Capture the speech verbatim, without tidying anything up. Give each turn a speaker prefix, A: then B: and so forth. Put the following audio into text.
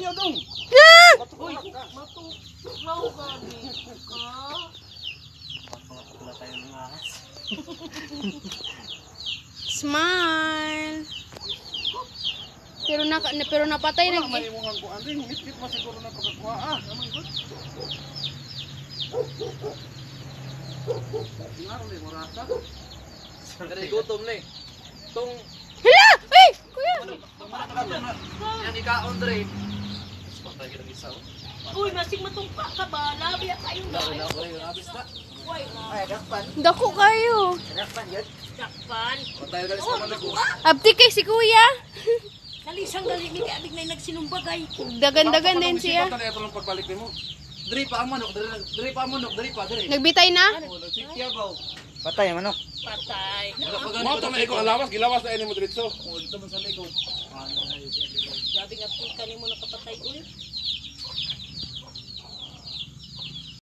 A: ayaw dong.
B: Uy, matuklaw gani. Ha?
C: Wala tayo ng ahas.
D: Smile. Pero na pero napatay
A: Wala
D: nag
A: may imuhang kuan din. Ngit-ngit pa siguro na pagkakuha ah. Ngaro ni murata.
C: Kaya gutom na eh. Tong
D: Hala! Ay, kuya.
C: yan ikaon dre. Patay kita isa.
B: Uy, masing matungpa ka ba? Labi at tayo na.
C: Wala ko rin abis na.
B: Uy,
E: Ay, dakpan.
D: Dako kayo.
E: Dakpan yun.
B: dakpan.
C: Patay ka sa mga ko.
D: Abti kay si kuya.
B: Nalisang gali ni Abig na nagsinumbagay.
D: Dagan-dagan din siya.
A: Isipan ito lang pagbalik nimo.
C: Dre pa ang manok, dre dre pa ang manok, dre pa dre.
D: Nagbitay na?
C: Oh, nagsikya ba?
E: Patay ang manok.
B: Patay.
C: Wala pa gani.
A: Mo to na iko alawas, gilawas na ini mo diretso.
C: Oh, dito man sa likod.
B: Gabi nga pika ni mo nakapatay. Uy,